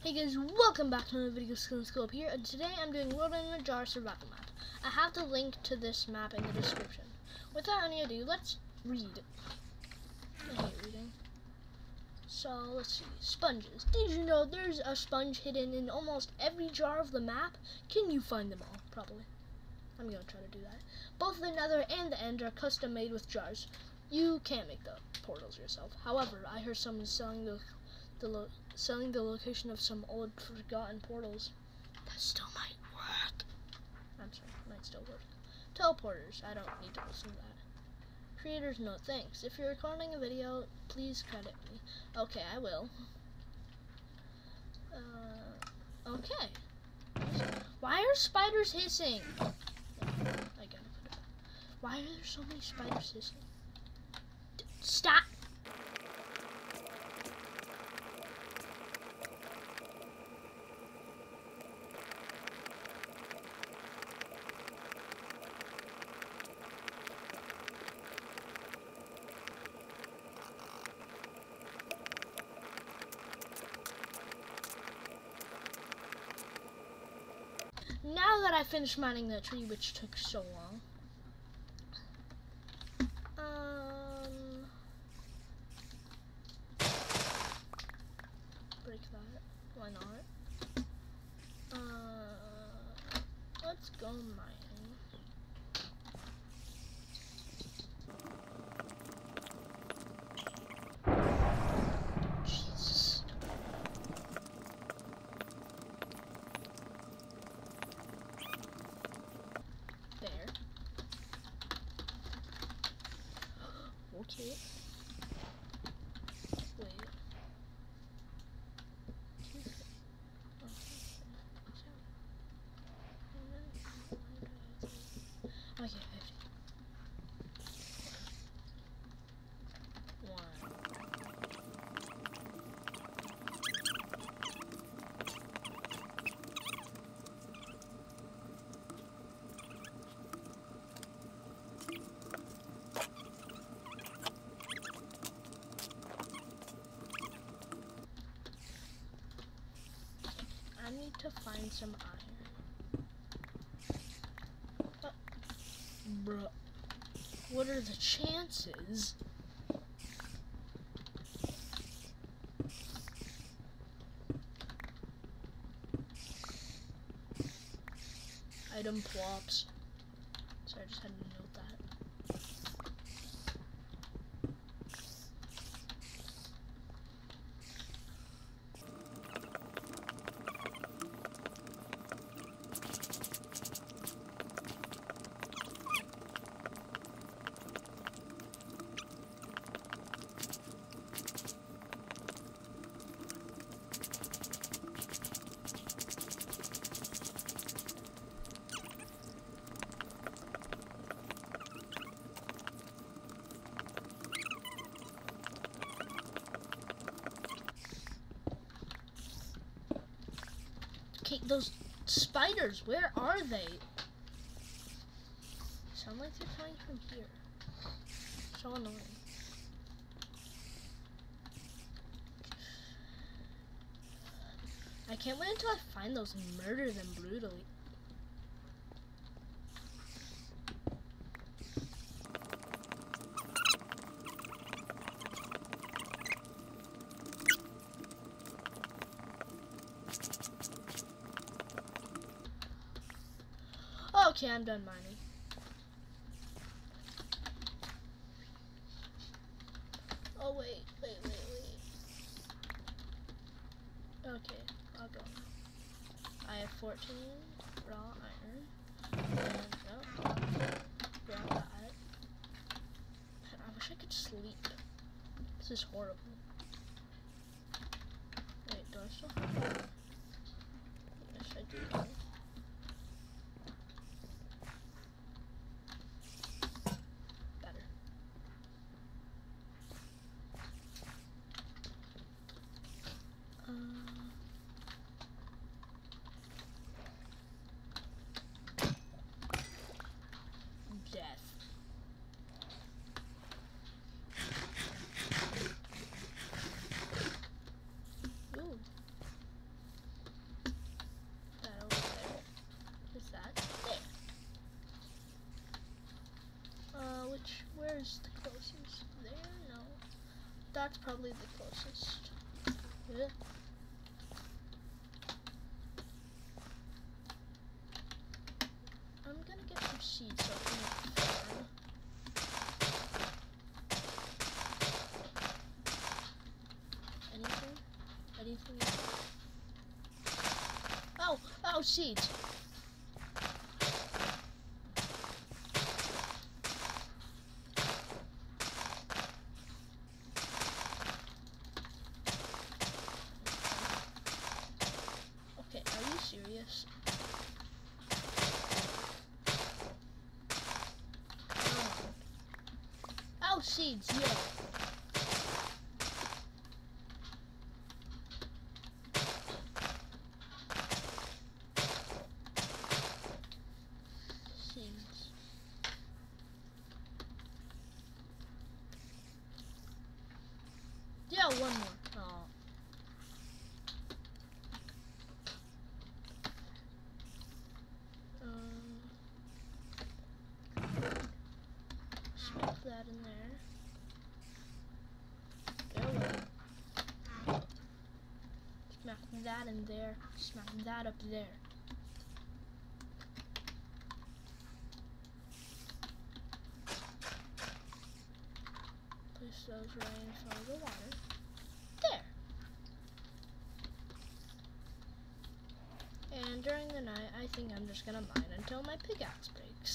Hey guys, welcome back to another video. Scoop here, and today I'm doing World in a Jar survival map. I have the link to this map in the description. Without any ado, let's read. I hate reading. So let's see. Sponges. Did you know there's a sponge hidden in almost every jar of the map? Can you find them all? Probably. I'm gonna try to do that. Both the Nether and the End are custom made with jars. You can't make the portals yourself. However, I heard someone selling the location of some old forgotten portals. That still might work. I'm sorry, might still work. Teleporters. I don't need to listen to that. Creators note, thanks. If you're recording a video, please credit me. Okay, I will. Okay. Why are spiders hissing? I gotta put it back. Why are there so many spiders hissing? Stop! Now that I finished mining the tree, which took so long, break that. Why not? Let's go mining. Jesus. There. Okay. Wait. Okay, 50. I need to find some iron. Bruh. What are the chances? Item plops. So I just had to note that. Okay, those spiders, where are they? Sound like they're coming from here. So annoying. I can't wait until I find those and murder them brutally. Okay, I'm done mining. Oh, wait. Okay, I'll go. I have 14 raw iron. And, oh, grab that. Man, I wish I could sleep. This is horrible. Wait, do I still have it? Yes, I do. Death. Ooh. that's probably the closest. Yeah. I'm gonna get some seeds so I can make a farm. Anything? Anything else? Oh! Oh, seeds! Okay, are you serious? Oh, seeds, yeah. Seeds. Yeah, one more. Oh. Smack that in there. Go away. Smack that in there. Smack that up there. Place those right in front of the water. There. And during the night, I think I'm just gonna mine until my pickaxe breaks.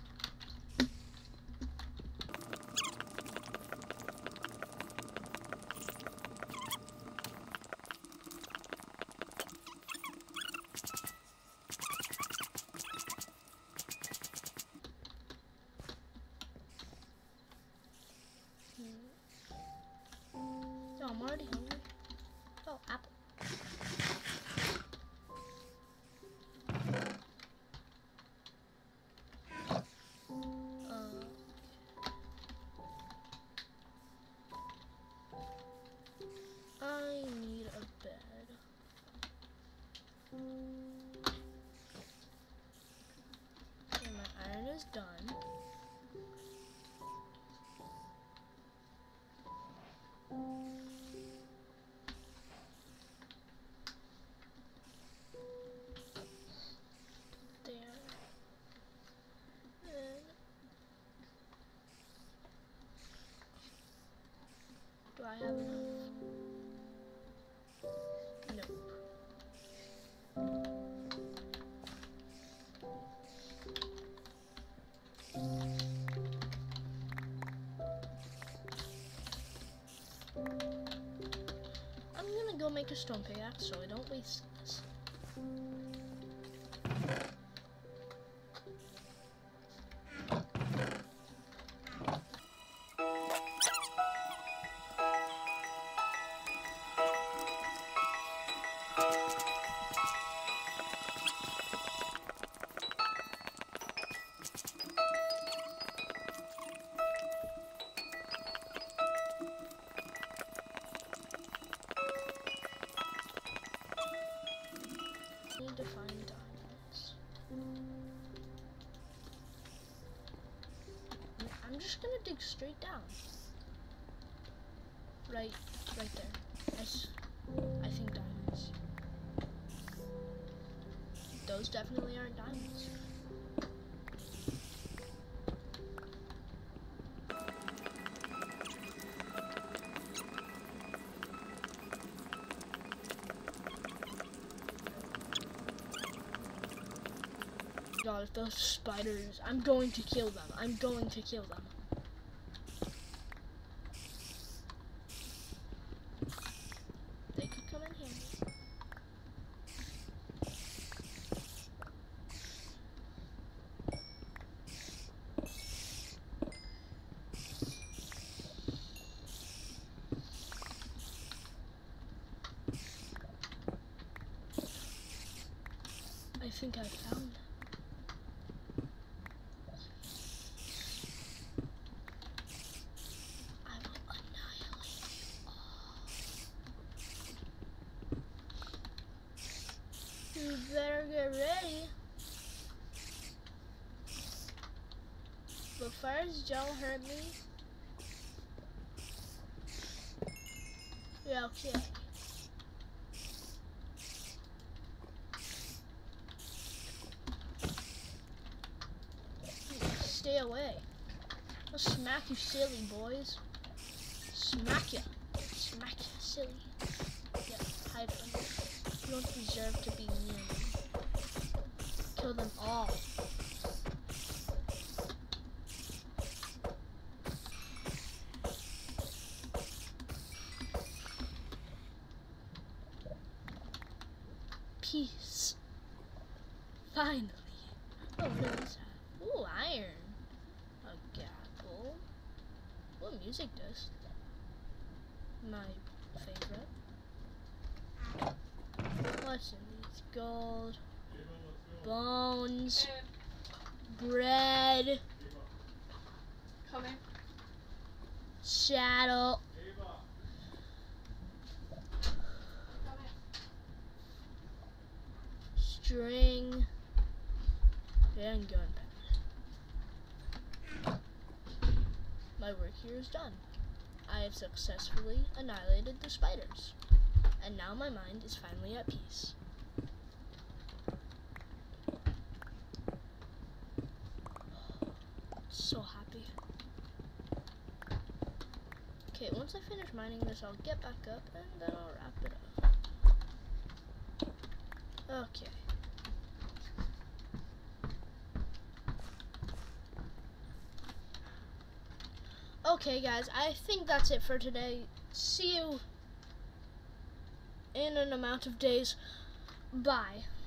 Oh, I'm already hungry. Oh, apple. I need a bed. Okay, my iron is done. Do I have enough? Nope. I'm gonna go make a stone pickaxe so I don't waste this. Need to find diamonds. I'm just gonna dig straight down. Right there. I think diamonds. Those definitely aren't diamonds. God, if those spiders, I'm going to kill them. I'm going to kill them. They could come in handy. I think I found them. You better get ready. But first, don't hurt me. Yeah, okay. Stay away. I'll smack you silly, boys. Smack ya. Smack ya, silly. Yeah, hide from me. You don't deserve to be near me. Kill them all. Peace. Finally. Oh, what does this have? Ooh, iron. A gavel. What music does? My favorite. What's in these? Gold. Bones. Bread. Come in. Saddle. String. And gunpowder. My work here is done. I have successfully annihilated the spiders. And now my mind is finally at peace. So happy. Okay, once I finish mining this, I'll get back up and then I'll wrap it up. Okay. Okay, guys, I think that's it for today. See you in an amount of days. Bye.